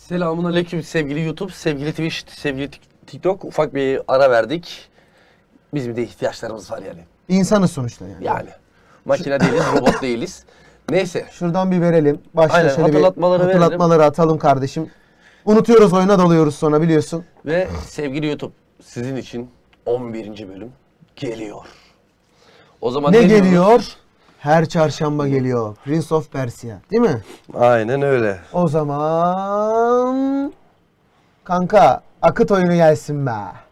Selamun aleyküm sevgili YouTube, sevgili Twitch, sevgili TikTok. Ufak bir ara verdik. Bizim de ihtiyaçlarımız var yani. İnsanız sonuçta yani. Yani. Makine değiliz, robot değiliz. Neyse. Şuradan bir verelim. Başta Aynen, şöyle hatırlatmaları bir atalım kardeşim. Unutuyoruz, oyuna dalıyoruz sonra biliyorsun. Ve sevgili YouTube, sizin için 11. bölüm geliyor. O zaman ne diyoruz? geliyor? Her çarşamba geliyor. Prince of Persia. Değil mi? Aynen öyle. O zaman... Kanka, akıt oyunu gelsin be.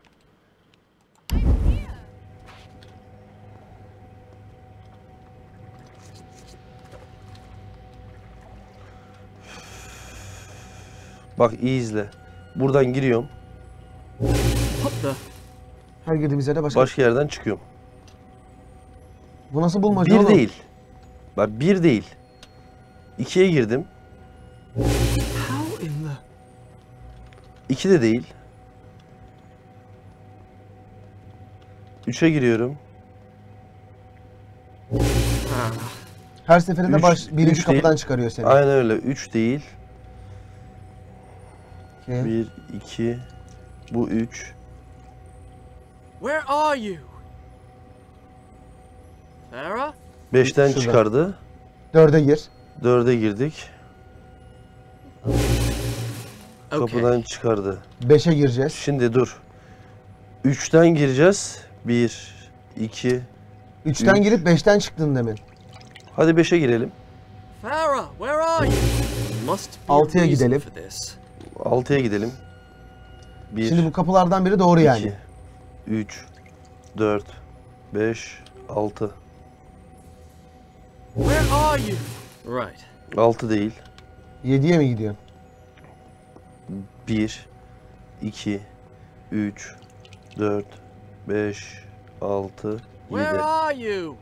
Bak iyi izle. Buradan giriyorum. Her girdiğimiz yerde Başka yerden çıkıyorum. Bu nasıl bulmaca Bir oğlum? değil. Bak bir değil. 2'ye girdim. 2 de değil. 3'e giriyorum. Her seferinde birinci üç kapıdan değil. çıkarıyor seni. Aynen öyle. 3 değil. İki. 1, 2. Bu 3. Where are you? Farah? 5'ten Şurada. çıkardı. 4'e gir. 4'e girdik. Okay. Kapıdan çıkardı. 5'e gireceğiz. Şimdi dur. 3'ten gireceğiz. 1, 2. 3'ten Üç. girip 5'ten çıktın demin. Hadi 5'e girelim. Farah, where are you? There must be a Altıya reason gidelim. for this. 6'ya gidelim. 1, Şimdi bu kapılardan biri doğru yani. 2, 3, 4, 5, 6. Where are you? Right. 6 değil. 7'ye mi gidiyorsun? 1, 2, 3, 4, 5, 6, 7. Where are you?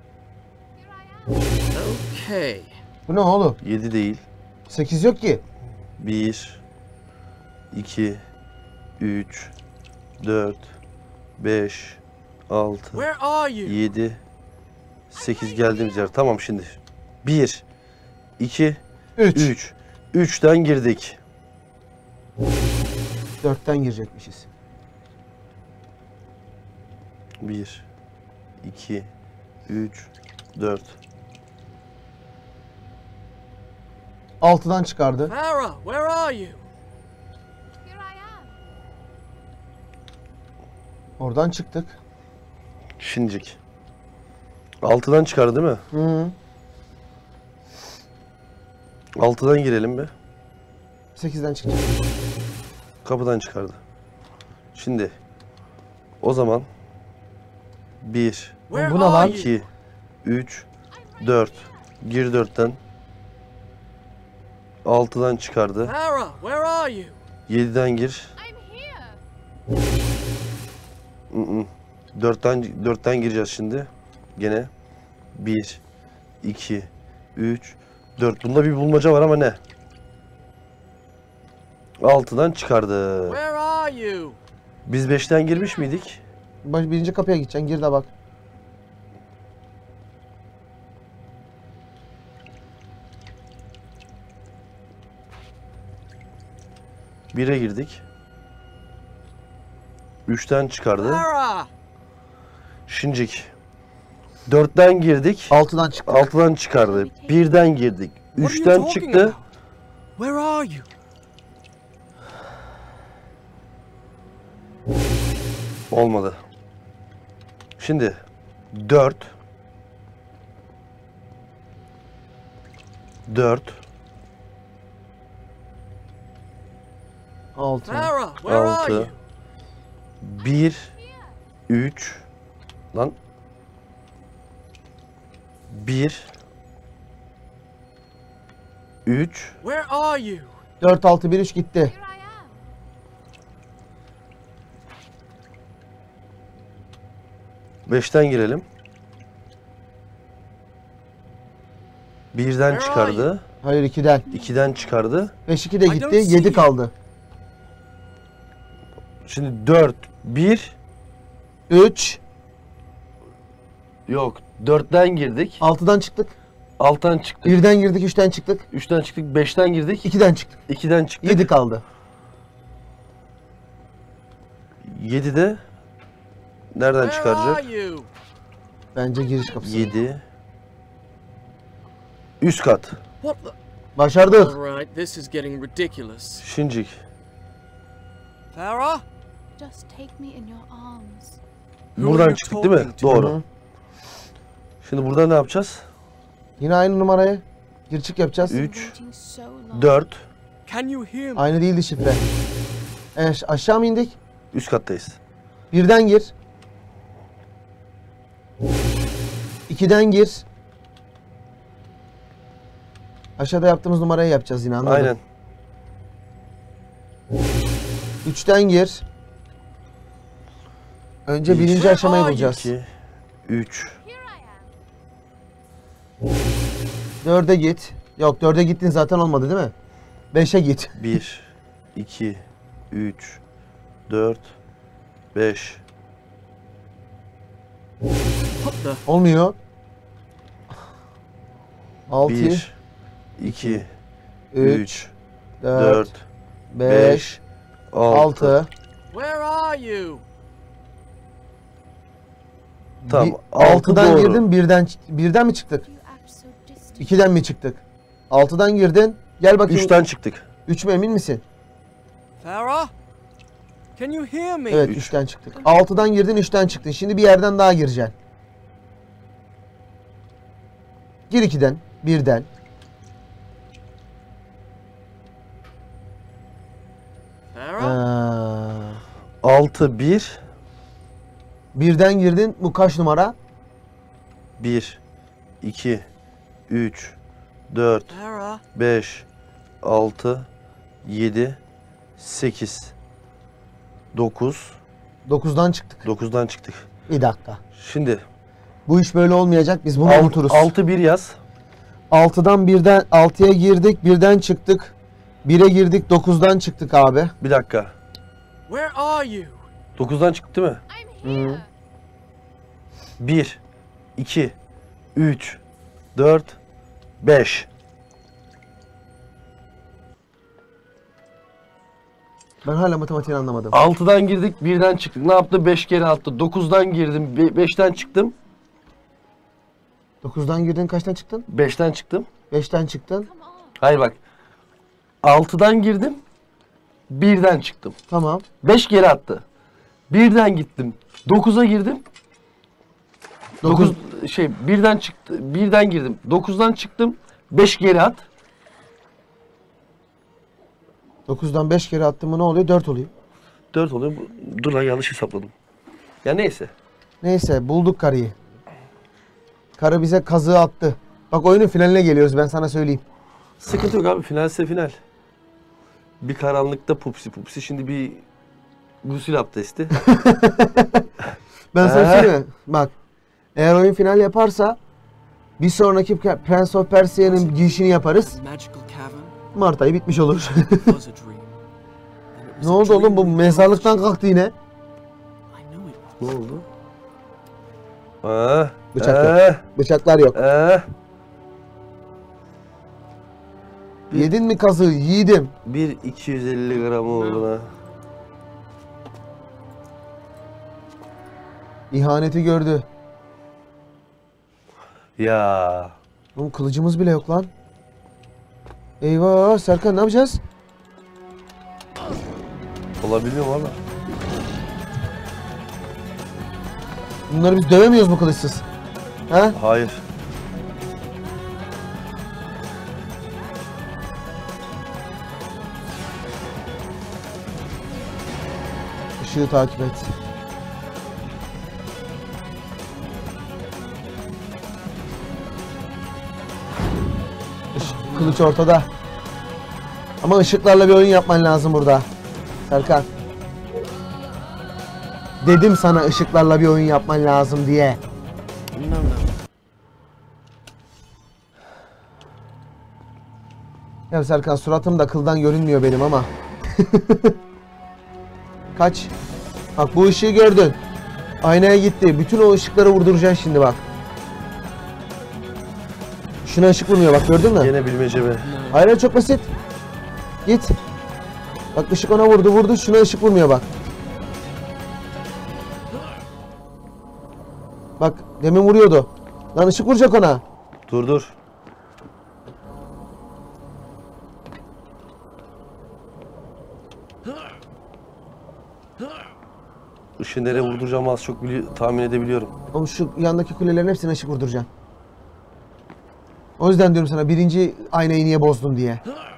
Okay. Bu ne oğlum? 7 değil. 8 yok ki. 1, 2, 3, 4, 5, 6, Where are you? 7, 8 geldiğimiz yer. Tamam şimdi. 1, 2, 3. 3. 3'ten girdik. 4'ten girecekmişiz. 1, 2, 3, 4. 6'dan çıkardı. Farah, where are you? Oradan çıktık. Şincik. 6'dan çıkardı değil mi? Hı. 6'dan girelim be. 8'den çıktık. Kapıdan çıkardı. Şimdi o zaman 1, Where Bu ne lan? are you? 2, 3, 4. Gir 4'ten. 6'dan çıkardı. Farah, where are you? 7'den gir. 4'ten gireceğiz şimdi. Gene 1, 2, 3, 4. Bunda bir bulmaca var ama ne? 6'dan çıkardı. Where are you? Biz 5'ten girmiş miydik? Birinci kapıya gideceksin. Gir de bak. Bire girdik. 3'ten çıkardı. Farah! Şincik. 4'ten girdik. 6'dan çıktık. 6'dan çıkardı. 1'den girdik. What are you 3'ten talking çıktı. about? Where are you? Olmadı. Şimdi 4 6. Farah, where are 6 you? 1 3 lan 1 3 Where are you? 4, 6, 1, 3 gitti. 5'ten girelim. 1'den Where çıkardı. Hayır 2'den. 2'den çıkardı. 5, 2 de I don't gitti. see 7 you. kaldı. Şimdi 4 1 3. yok 4'ten girdik. 6'dan çıktık. Alttan çıktık. 1'den girdik, 3'ten çıktık. 3'ten çıktık. 5'ten girdik. 2'den çıktık. 2'den çıktık. 7 kaldı. 7'de nereden Where are çıkaracak? you? Bence giriş kapısı. 7. Üst kat. What the? Başardık. All right, this is getting ridiculous. Şincik. Farah? Just take me in your arms. Who are Buradan you çıktık değil mi? talking to? Doğru. Hı. Şimdi burada ne yapacağız? Yine aynı numarayı gir çık yapacağız. 3, Waiting so long. 4. Can you hear me? Aynı değildi şifre. Aşağı mı indik? Üst kattayız. 1'den gir. 2'den gir. Aşağıda yaptığımız numarayı yapacağız yine, anladın? Aynen. 3'ten gir. Önce birinci aşamayı bulacağız. 2, 3. 4'e git. Yok, 4'e gittin zaten, olmadı değil mi? 5'e git. 1, 2, 3, 4, 5. What the? Olmuyor. 6, 1, 2, 3, 3, 4, 4, 5, 6. Where are you? Tamam. 6 6'dan doğru. girdin, birden mi çıktık? You act so distant. 2'den mi çıktık? 6'dan girdin. Gel bakayım. 3'ten çıktık. 3 mü, emin misin? Farah? Can you hear me? Evet, 3'ten çıktık. 6'dan girdin, 3'ten çıktın. Şimdi bir yerden daha gireceksin. Gir 2'den, 1'den. Farah? 6, 1, 1'den girdin. Bu kaç numara? 1, 2, 3, 4, Farah? 5, 6, 7, 8, 9. 9'dan çıktık. 9'dan çıktık. Bir dakika. Şimdi Bu iş böyle olmayacak. Biz bunu unuturuz. 6, 1 yaz. 6'dan 6'ya girdik, 1'den çıktık. 1'e girdik, 9'dan çıktık abi. Bir dakika. Where are you? 9'dan çıktı değil mi? I'm here. 1, 2, 3, 4, 5. Ben hala matematiğini anlamadım. 6'dan girdik, 1'den çıktık. Ne yaptı? 5 kere attı. 9'dan girdim, 5'ten çıktım. 9'dan girdin, kaçtan çıktın? 5'ten çıktım. 5'ten çıktın. Come on. Hayır bak. 6'dan girdim, 1'den çıktım. Tamam. 5 kere attı. 1'den gittim. 9'a girdim. 9 birden çıktı. 1'den girdim. 9'dan çıktım. 5 geri at. 9'dan 5 kere attım mı ne oluyor? 4 oluyor. 4 oluyor. Dur lan, yanlış hesapladım. Ya neyse. Neyse, bulduk karıyı. Karı bize kazığı attı. Bak, oyunun finaline geliyoruz, ben sana söyleyeyim. Sıkıntı yok abi. Finalse final. Bir karanlıkta pupsi. Şimdi bir gusül abdesti. Ben sana söyleyeyim mi? Bak, eğer oyun final yaparsa bir sonraki Prince of Persia'nın girişini yaparız. Magical cavern? Mart ayı bitmiş olur. Was a dream. And it was Ne a oldu dream oğlum? Bu we mezarlıktan built. kalktı yine. I know it was. Ne oldu? Ah, Bıçak yok. Bıçaklar yok. Yedin mi kazığı? Yiğidim. Bir 250 gram oldu ha. İhaneti gördü. Ya. Oğlum kılıcımız bile yok lan. Eyvah Serkan, ne yapacağız? Olabiliyor mu valla? Bunları biz dövemiyoruz mu kılıçsız? Ha? Hayır. Işığı takip et. Kılıç ortada. Ama ışıklarla bir oyun yapman lazım burada. Serkan. Dedim sana ışıklarla bir oyun yapman lazım diye. No. Ya Serkan, suratım da kıldan görünmüyor benim ama. Kaç. Bak, bu ışığı gördün. Aynaya gitti. Bütün o ışıkları vurduracaksın şimdi bak. Şuna ışık vurmuyor bak, gördün mü? Gene bilmece be. Hayır, çok basit. Git. Bak ışık ona vurdu. Şuna ışık vurmuyor bak. Bak demin vuruyordu. Lan ışık vuracak ona. Dur. Işığı nereye vurduracağımı az çok tahmin edebiliyorum. Oğlum şu yandaki kulelerin hepsine ışık vurduracaksın. O yüzden diyorum sana birinci aynayı niye bozdun diye.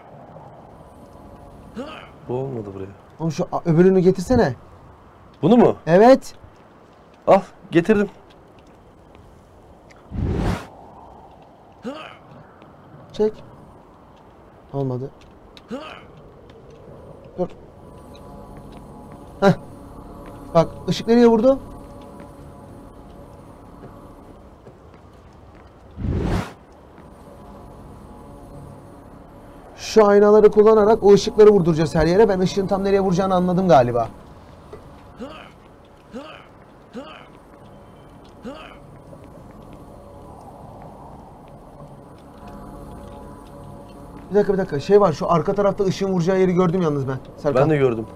Bu olmadı buraya. Oğlum şu öbürünü getirsene. Bunu mu? Evet. Al getirdim. Çek. Olmadı. Dur. Heh. Bak ışık nereye vurdu? Şu aynaları kullanarak o ışıkları vurduracağız her yere. Ben ışığın tam nereye vuracağını anladım galiba. Bir dakika. Şey var, şu arka tarafta ışığın vuracağı yeri gördüm yalnız ben. Serkan. Ben de gördüm.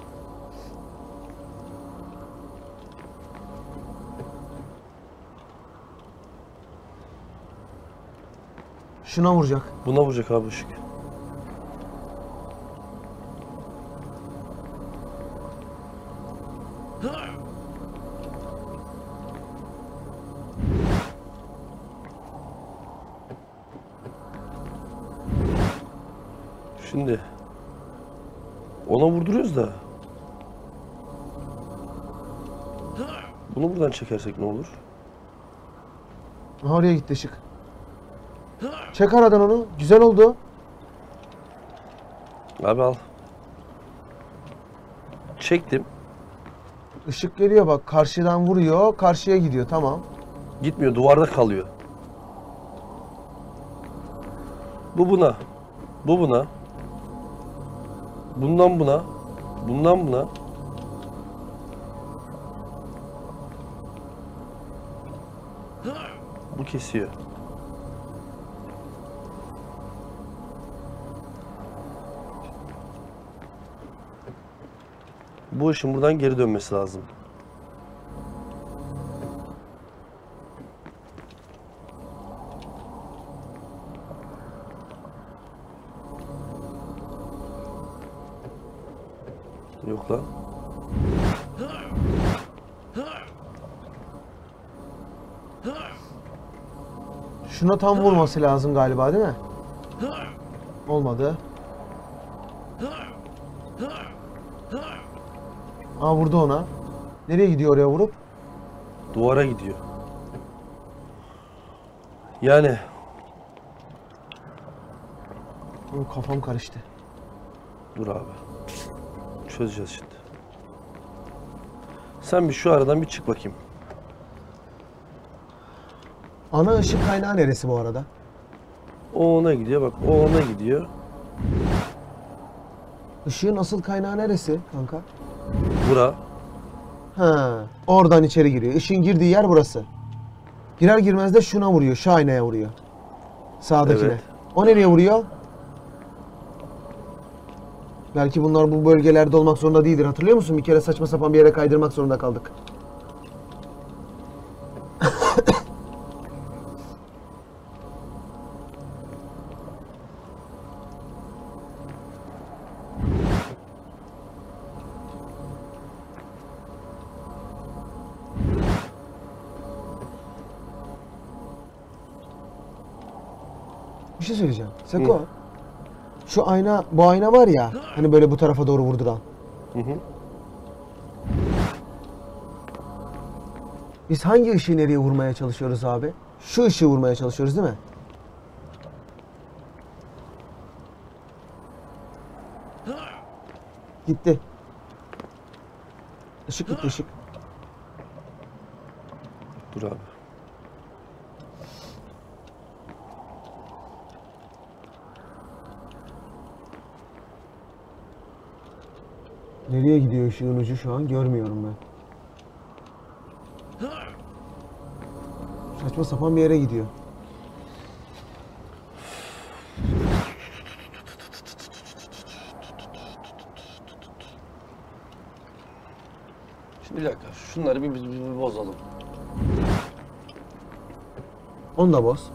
Şuna vuracak. Buna vuracak abi ışık. Şimdi ona vurduruyoruz da bunu buradan çekersek ne olur? Aha, oraya gitti ışık. Çek aradan onu. Güzel oldu. Abi al. Çektim. Işık geliyor bak. Karşıdan vuruyor. Karşıya gidiyor. Tamam. Gitmiyor, duvarda kalıyor. Bu buna. Bu buna. Bundan buna. Bundan buna. Bu kesiyor. Bu ışın buradan geri dönmesi lazım. Yok lan. Şuna tam vurması lazım galiba değil mi? Olmadı. Aa, vurdu ona. Nereye gidiyor oraya vurup? Duvara gidiyor. Yani Oğlum, kafam karıştı. dur abi. Çözeceğiz şimdi. Sen bir şu aradan bir çık bakayım. Ana ışık kaynağı neresi bu arada? O ona gidiyor bak. O ona gidiyor. Işığın asıl kaynağı neresi kanka? Bura. Ha, oradan içeri giriyor. Işığın girdiği yer burası. Girer girmez de şuna vuruyor. Şu aynaya vuruyor. Sağdakine. Evet. O nereye vuruyor? Belki bunlar bu bölgelerde olmak zorunda değildir. Hatırlıyor musun? Bir kere saçma sapan bir yere kaydırmak zorunda kaldık. Bir şey söyleyeceğim. Seko. Hı. Şu ayna, bu ayna var ya. Hani böyle bu tarafa doğru vurduran. Hı hı. Biz hangi ışığı nereye vurmaya çalışıyoruz abi? Şu ışığı vurmaya çalışıyoruz değil mi? Gitti. Işık gitti, ışık. Dur abi. Nereye gidiyor ışığın ucu şu an görmüyorum ben. Saçma sapan bir yere gidiyor. Bir dakika. Şunları bir bozalım. Onu da boz.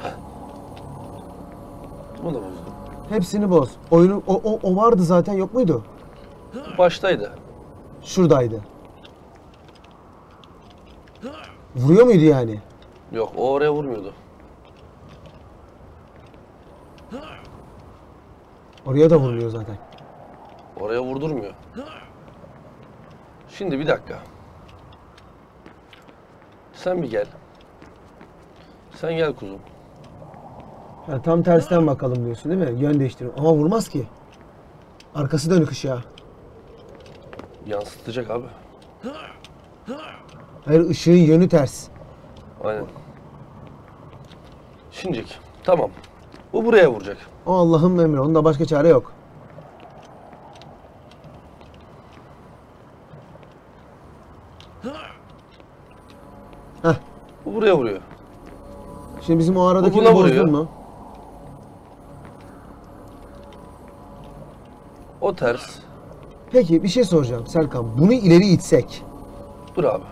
Bunu da bozdum. Hepsini boz. Oyunu o vardı zaten, yok muydu? Baştaydı. Şuradaydı. Vuruyor muydu yani? Yok, o oraya vurmuyordu. Oraya da vurmuyor zaten. Oraya vurdurmuyor. Şimdi bir dakika. Sen bir gel. Sen gel kuzum. Ha, tam tersten bakalım diyorsun değil mi? Yön değiştirin. Ama vurmaz ki. Arkası dönük ışığa. Yansıtacak abi. Hayır, ışığın yönü ters. Aynen. Şimdilik. Tamam. Bu buraya vuracak. O Allah'ın emri. Onda başka çare yok. Heh. Bu buraya vuruyor. Şimdi bizim o aradaki buna vuruyor. bozdun mu? O ters. Peki bir şey soracağım Serkan. Bunu ileri itsek. Dur abi.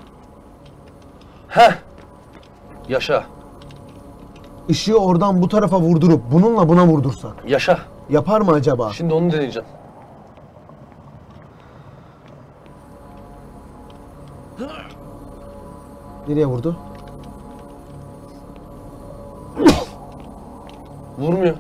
Heh. Yaşa. Işığı oradan bu tarafa vurdurup bununla buna vurdursak. Yaşa. Yapar mı acaba? Şimdi onu deneyeceğim. Nereye vurdu? Vurmuyor.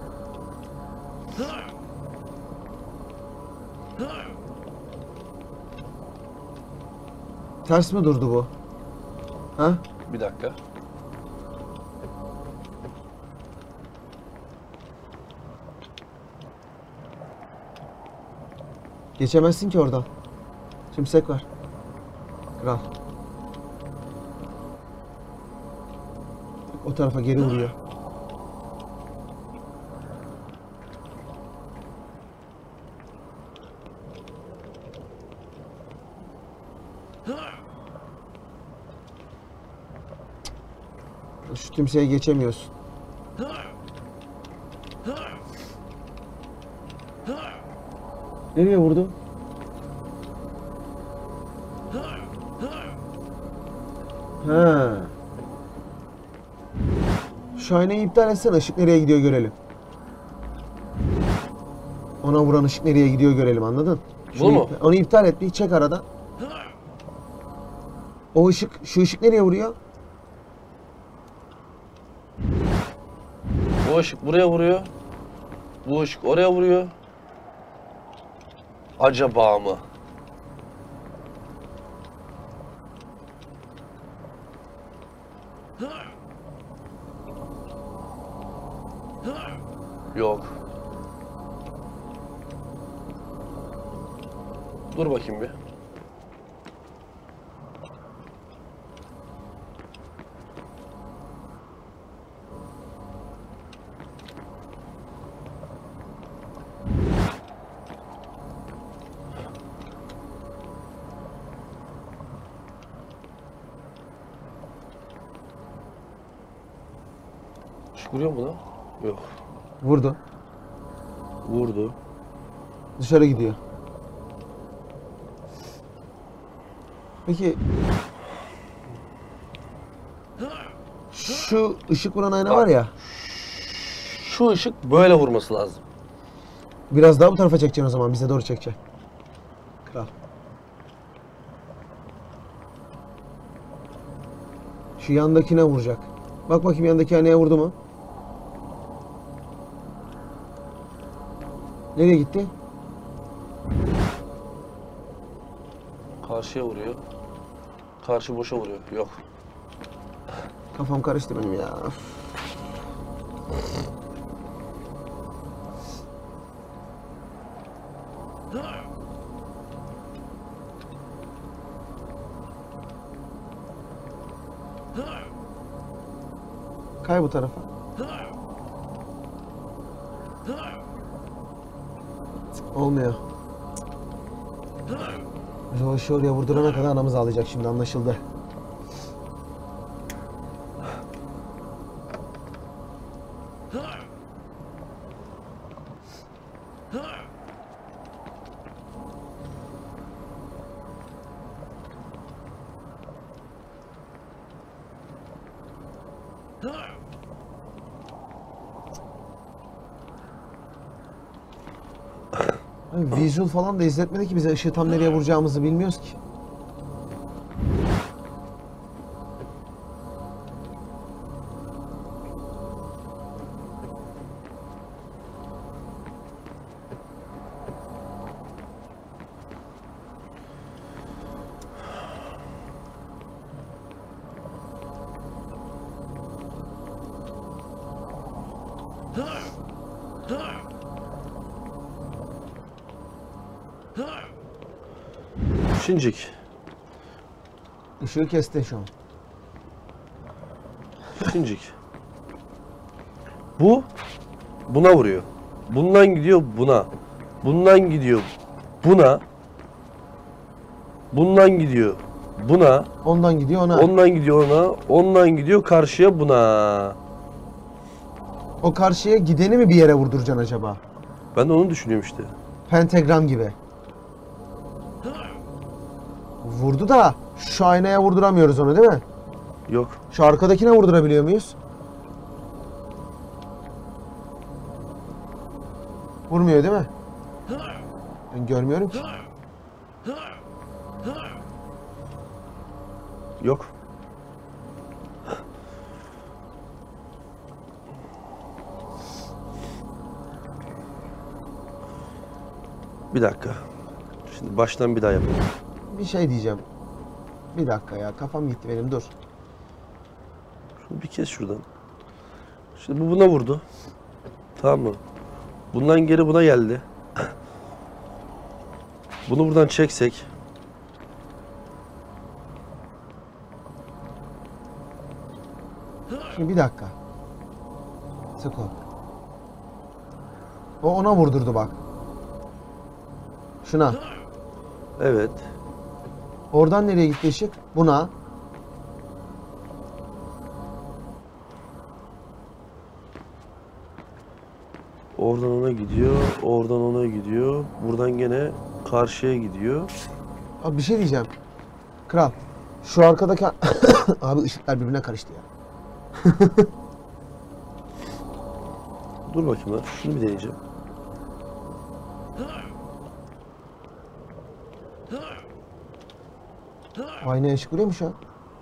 Ters mi durdu bu? Ha? Bir dakika. Geçemezsin ki oradan. Tümsek var. Kral. O tarafa geri vuruyor. Şu tümseye geçemiyorsun. Nereye vurdu? Ha. Şu aynayı iptal etsene. Işık nereye gidiyor görelim. Ona vuran ışık nereye gidiyor görelim, anladın? Bu mu? Onu iptal et, bir çek aradan. O ışık, şu ışık nereye vuruyor? Bu ışık buraya vuruyor. Bu ışık oraya vuruyor. Acaba mı? Yok. Dur bakayım bir. Işık vuruyor mu lan? Yok. Vurdu. Vurdu. Dışarı gidiyor. Peki şu ışık vuran ayna var ya, Şu ışık böyle vurması lazım. biraz daha bu tarafa çekeceksin o zaman, bize doğru çekeceksin. Kral. Şu yandakine vuracak. Bak bakayım yandaki aynaya vurdu mu? Nereye gitti? Karşıya vuruyor. Karşı boşa vuruyor. Yok. Kafam karıştı benim ya. Kay bu tarafa. Olmuyor. Biz o işi oraya vurdurana kadar anamız ağlayacak şimdi, anlaşıldı. Visual falan da izletmedi ki bize, ışığı tam nereye vuracağımızı bilmiyoruz ki. Şincik. Işığı kesti şu an. Şincik. Bu buna vuruyor. Bundan gidiyor buna. Bundan gidiyor buna. Bundan gidiyor buna. Ondan gidiyor ona. Ondan gidiyor ona. Ondan gidiyor karşıya buna. O karşıya gideni mi bir yere vurduracaksın acaba? Ben de onu düşünüyorum işte. Pentagram gibi. Vurdu da şu aynaya vurduramıyoruz onu değil mi? Yok. Şu arkadakine vurdurabiliyor muyuz? Vurmuyor değil mi? Ben görmüyorum ki. Yok. Bir dakika. Şimdi baştan bir daha yapalım. Bir şey diyeceğim. Bir dakika ya, kafam gitti benim, dur. Şunu bir kes şuradan. Şimdi bu buna vurdu. Tamam mı? Bundan geri buna geldi. Bunu buradan çeksek. Şimdi bir dakika. Seko. O ona vurdurdu bak. Şuna. Evet. Oradan nereye gitti ışık? Buna. Oradan ona gidiyor. Oradan ona gidiyor. Buradan gene karşıya gidiyor. Abi bir şey diyeceğim. Kral. Şu arkadaki... Abi ışıklar birbirine karıştı ya. Dur bakayım lan. Şunu bir deneyeceğim. Aynaya ışık vuruyor mu şu an?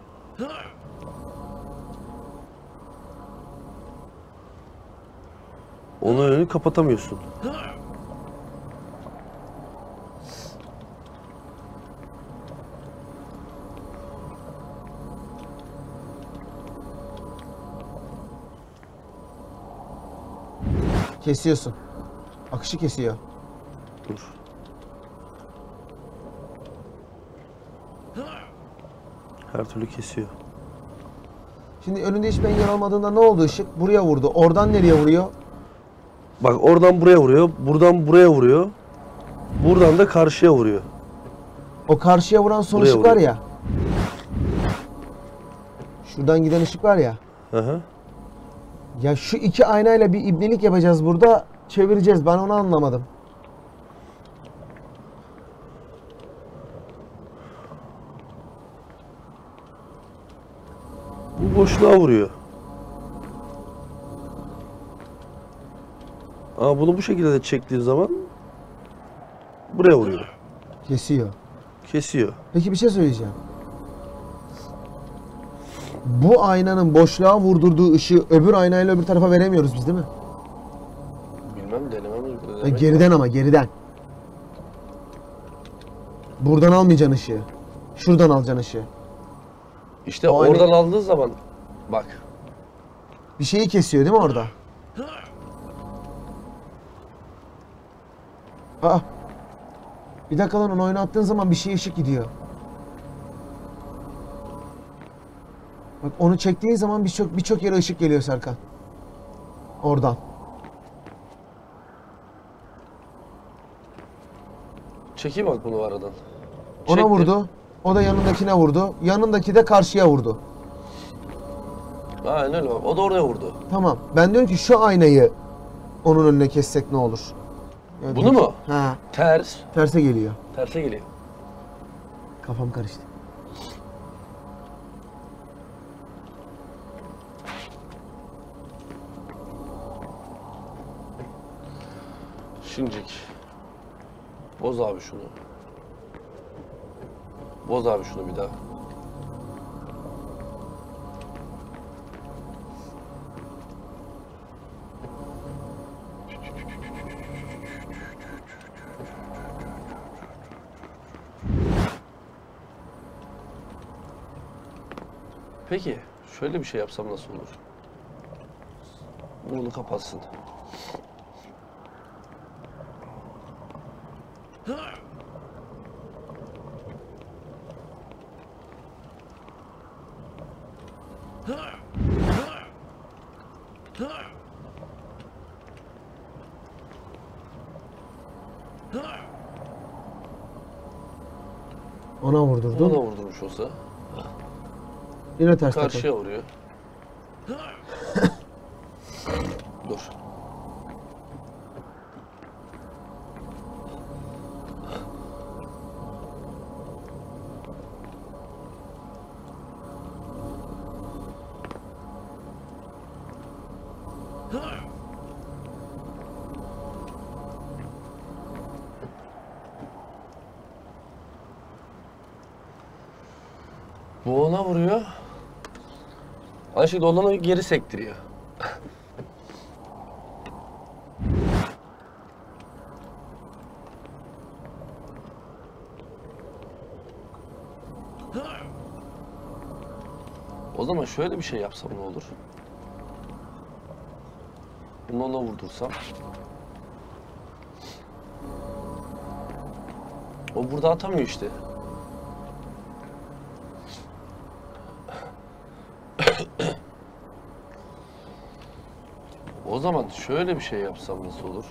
Onun önünü kapatamıyorsun. Kesiyorsun. Akışı kesiyor. Dur. Her türlü kesiyor. Şimdi önünde hiçbir engel olmadığında ne oldu ışık? Buraya vurdu. Oradan nereye vuruyor? Bak oradan buraya vuruyor. Buradan buraya vuruyor. Buradan da karşıya vuruyor. O karşıya vuran son Buraya ışık var vuruyor. ya. Şuradan giden ışık var ya. Hı hı. Ya şu iki aynayla bir ibnelik yapacağız burada. Çevireceğiz. Ben onu anlamadım. Bu boşluğa vuruyor. Ama bunu bu şekilde de çektiğin zaman buraya vuruyor. Kesiyor. Kesiyor. Peki bir şey söyleyeceğim. Bu aynanın boşluğa vurdurduğu ışığı öbür aynayla öbür tarafa veremiyoruz biz değil mi? Bilmem denemem. Geriden ama geriden. Buradan almayacaksın ışığı. Şuradan alacaksın ışığı. İşte O aynı- oradan aldığı zaman bak. Bir şeyi kesiyor değil mi orada? Aa. Bir dakika lan, onu oynattığın zaman bir şey ışık gidiyor. Bak onu çektiğin zaman birçok yere ışık geliyor Serkan. Oradan. Çekeyim bak bunu aradan. Ona Çektim. vurdu. O da yanındakine vurdu. Yanındaki de karşıya vurdu. Aynen öyle. O da oraya vurdu. Tamam. Ben diyorum ki şu aynayı onun önüne kessek ne olur? Ya Bunu mu? Ha, Ters. terse geliyor. Terse geliyor. Kafam karıştı. Şincik. Boz abi şunu. Boz abi şunu bir daha. Peki, şöyle bir şey yapsam nasıl olur? Bunu kapatsın. Ona vurdurdum. Ona vurdurmuş olsa Yine ters takıldı. karşıya vuruyor. Dur. Bu ona vuruyor. Aynı şekilde onu geri sektiriyor. O zaman şöyle bir şey yapsam ne olur? Bunu ona vurdursam. O burada atamıyor işte. O zaman şöyle bir şey yapsam nasıl olur?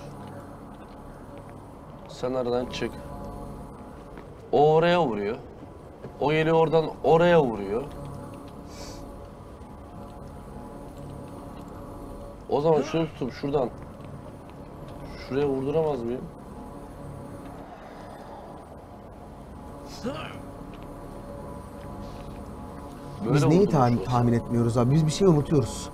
Sen aradan çık. O oraya vuruyor. O geliyor oradan oraya vuruyor. O zaman şunu tutup şuradan şuraya vurduramaz mıyım? Böyle Biz neyi vurdurmuş olsa. tahmin etmiyoruz abi? Biz bir şey unutuyoruz.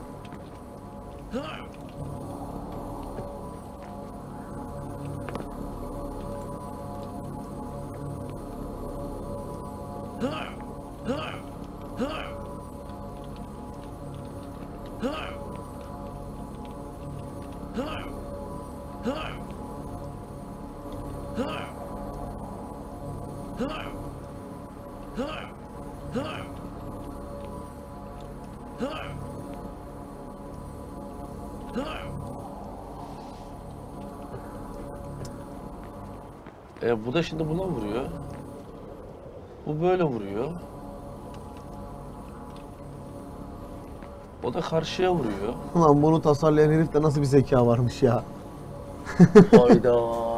Bu da şimdi buna vuruyor. Bu böyle vuruyor. O da karşıya vuruyor. Ulan bunu tasarlayan herifte nasıl bir zeka varmış ya. Hayda.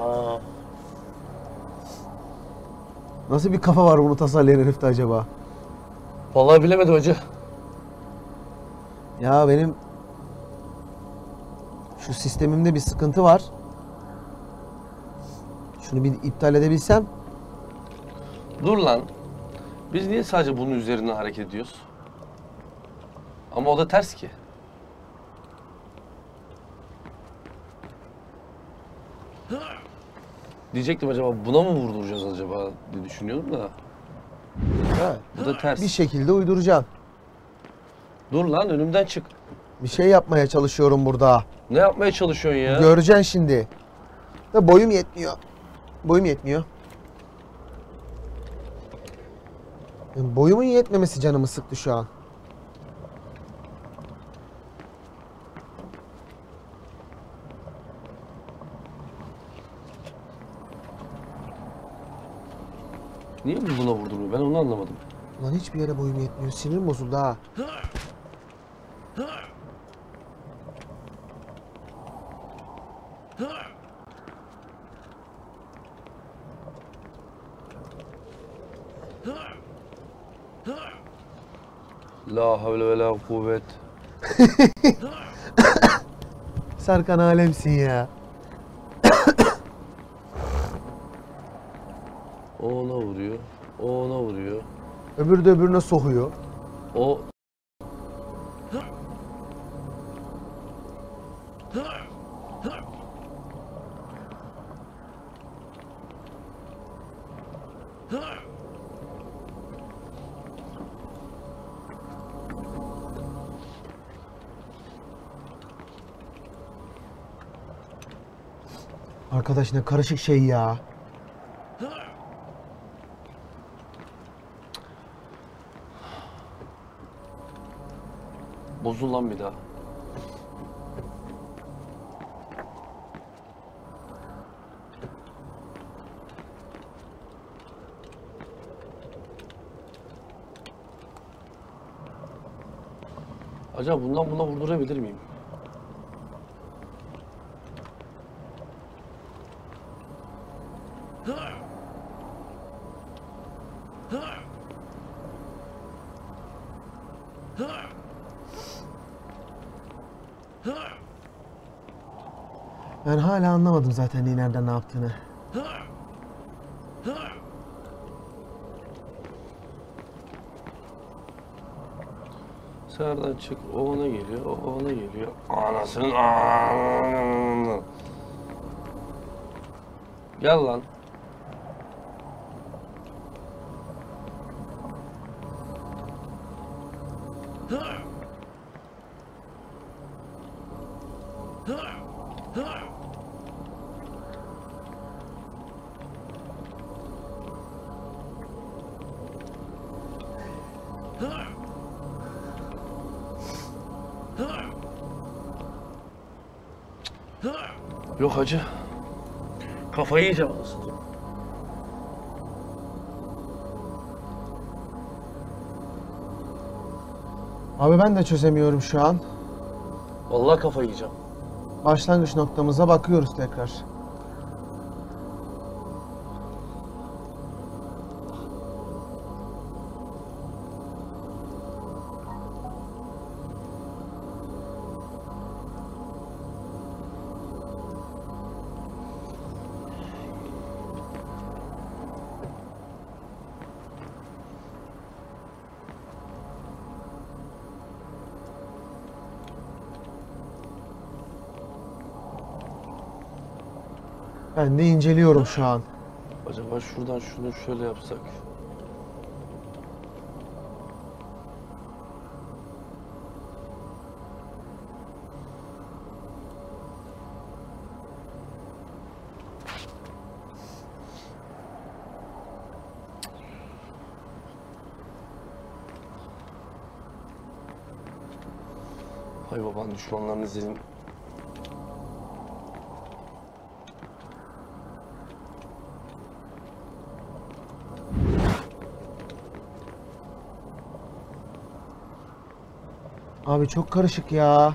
Nasıl bir kafa var bunu tasarlayan herifte acaba? Vallahi bilemedim hacı. Ya benim şu sistemimde bir sıkıntı var. Şunu bir iptal edebilsem. Dur lan. Biz niye sadece bunun üzerine hareket ediyoruz? Ama o da ters ki. Diyecektim acaba buna mı vurduracağız acaba diye düşünüyorum da. Evet. Bu da ters. Bir şekilde uyduracaksın. Dur lan önümden çık. Bir şey yapmaya çalışıyorum burada. Ne yapmaya çalışıyorsun ya? Göreceksin şimdi. Da boyum yetmiyor. Boyum yetmiyor. Yani boyumun yetmemesi canımı sıktı şu an. Niye bu buna vurdurmuyor? Ben onu anlamadım. Lan hiçbir yere boyum yetmiyor. Sinirim bozuldu ha. La havle ve la kuvvet. Serkan alemsin ya. O ona vuruyor. O ona vuruyor. Öbürü de öbürüne sokuyor. O Arkadaş ne karışık şey ya. Bozul lan bir daha. Acaba bundan buna vurdurabilir miyim? Ben hala anlamadım zaten nereden ne yaptığını. Sağdan çık, o ona geliyor, o ona geliyor. Anasının anasını. Gel lan. Yok hacı. Kafayı yiyeceğim anasını. Abi ben de çözemiyorum şu an. Vallahi kafayı yiyeceğim. Başlangıç noktamıza bakıyoruz tekrar. Ben de inceliyorum şu an. Acaba şuradan şunu şöyle yapsak. Hay baban düşmanlarını izledim. Abi çok karışık ya.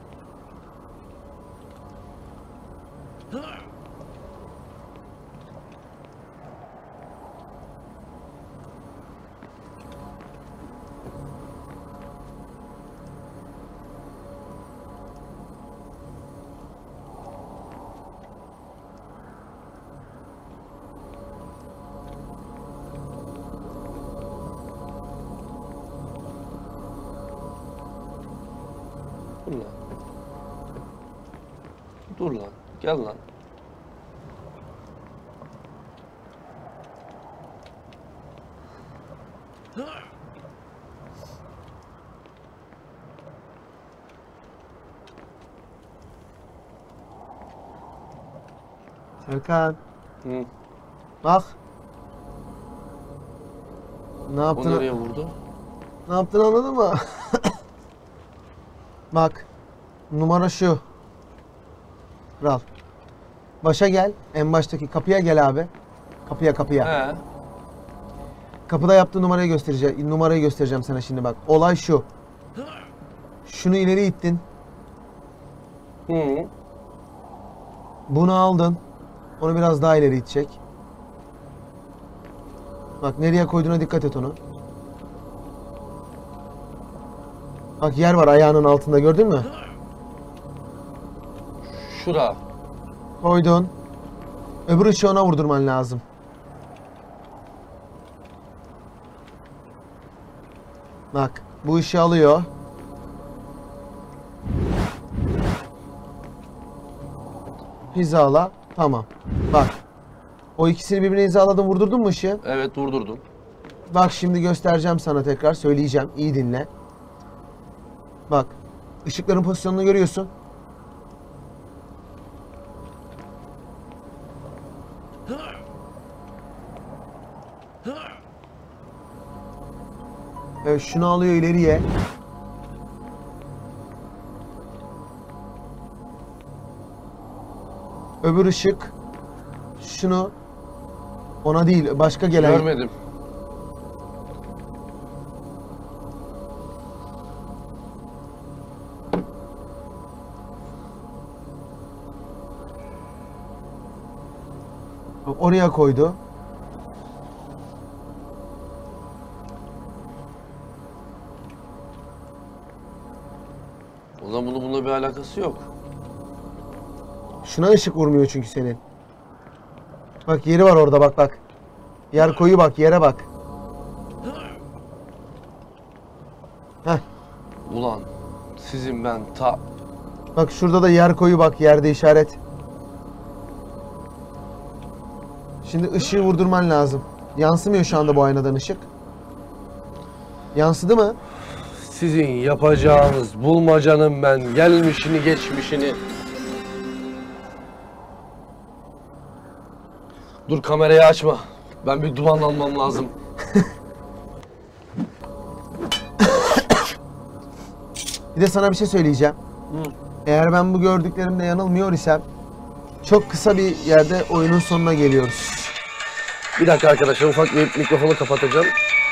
Dur lan. Dur lan. Gel lan. Serkan Hı. bak. Ne O yaptın? nereye vurdu? Ne yaptığını anladın mı? Bak. Numara şu. Kral. Başa gel. En baştaki kapıya gel abi. Kapıya. He. Kapıda yaptığı numarayı göstereceğim sana şimdi bak. Olay şu. Şunu ileri ittin. Hı. Bunu aldın. Onu biraz daha ileri itecek. Bak nereye koyduğuna dikkat et onu. Bak yer var ayağının altında gördün mü? Şura. Koydun. Öbür ışığı ona vurdurman lazım. Bak bu ışığı alıyor. Hizala. Tamam. Bak. O ikisini birbirine hizaladın vurdurdun mu ışığı? Evet vurdurdum. Bak şimdi göstereceğim sana tekrar söyleyeceğim. İyi dinle. Bak. Işıkların pozisyonunu görüyorsun. Evet, şunu alıyor ileriye. Öbür ışık. Şunu. Ona değil, başka gelen. Görmedim. Oraya koydu. O zaman bununla bir alakası yok. Şuna ışık vurmuyor çünkü senin. Bak yeri var orada, bak bak. Yer koyu, bak yere bak. Heh. Ulan sizin ben ta... Bak şurada da yer koyu, bak yerde işaret. Şimdi ışığı vurdurman lazım. Yansımıyor şu anda bu aynadan ışık. Yansıdı mı? Sizin yapacağınız bulmacanın ben gelmişini geçmişini... Dur kamerayı açma. Ben bir duman almam lazım. Bir de sana bir şey söyleyeceğim. Eğer ben bu gördüklerimde yanılmıyor isem çok kısa bir yerde oyunun sonuna geliyoruz. Bir dakika arkadaşlar, ufak bir mikrofonu kapatacağım.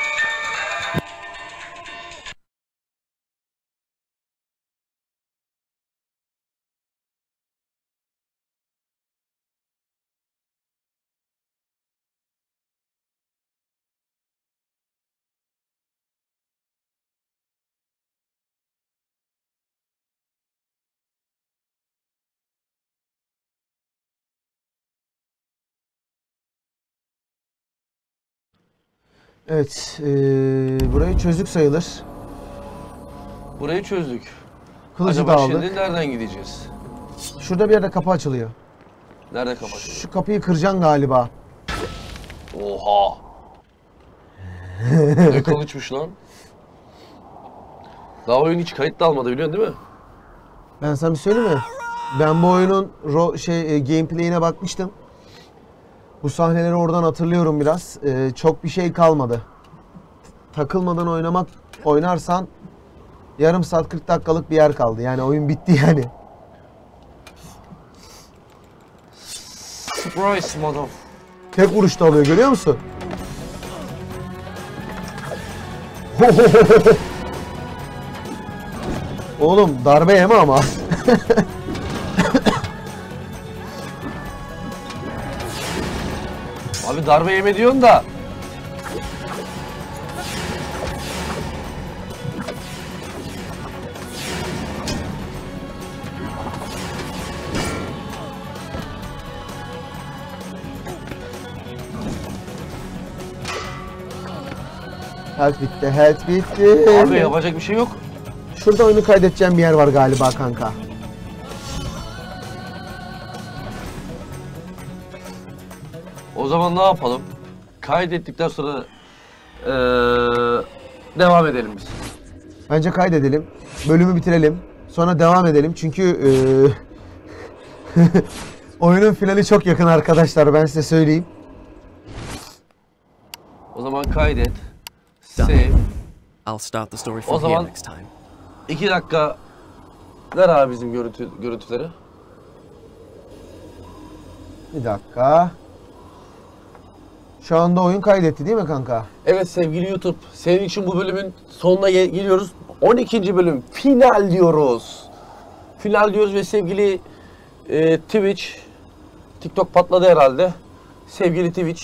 Evet, burayı çözdük sayılır. Burayı çözdük. Kılıcı Acaba da aldık. şimdi nereden gideceğiz? Şurada bir yerde kapı açılıyor. Nerede kapatacağız? Şu kapıyı kıracaksın galiba. Oha! Ne kılıçmış lan? Daha oyun hiç kayıt da almadı, biliyorsun değil mi? Ben sana bir söyleyeyim mi? Ben bu oyunun gameplay'ine bakmıştım. Bu sahneleri oradan hatırlıyorum biraz. Çok bir şey kalmadı. Takılmadan oynarsan yarım saat 40 dakikalık bir yer kaldı. Yani oyun bitti yani. Surprise mother. Tek vuruşta alıyor, görüyor musun? Oğlum darbe yeme ama. Abi darbe yeme diyorsun da. Health bitti, health bitti. Abi yapacak bir şey yok. Şurada oyunu kaydedeceğim bir yer var galiba kanka. O zaman ne yapalım? Kaydettikten sonra devam edelim biz. Bence kaydedelim. Bölümü bitirelim. Sonra devam edelim. Çünkü oyunun finali çok yakın arkadaşlar. Ben size söyleyeyim. O zaman kaydet. Save. I'll start the story O from here zaman next time. 2 dakika ver abi bizim görüntüleri. Bir dakika. Şu anda oyun kaydetti değil mi kanka? Evet sevgili YouTube, senin için bu bölümün sonuna geliyoruz. 12. bölüm final diyoruz. Final diyoruz ve sevgili Twitch, TikTok patladı herhalde. Sevgili Twitch,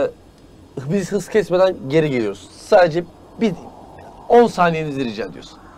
biz hız kesmeden geri geliyoruz. Sadece bir 10 saniyenizi rica ediyoruz.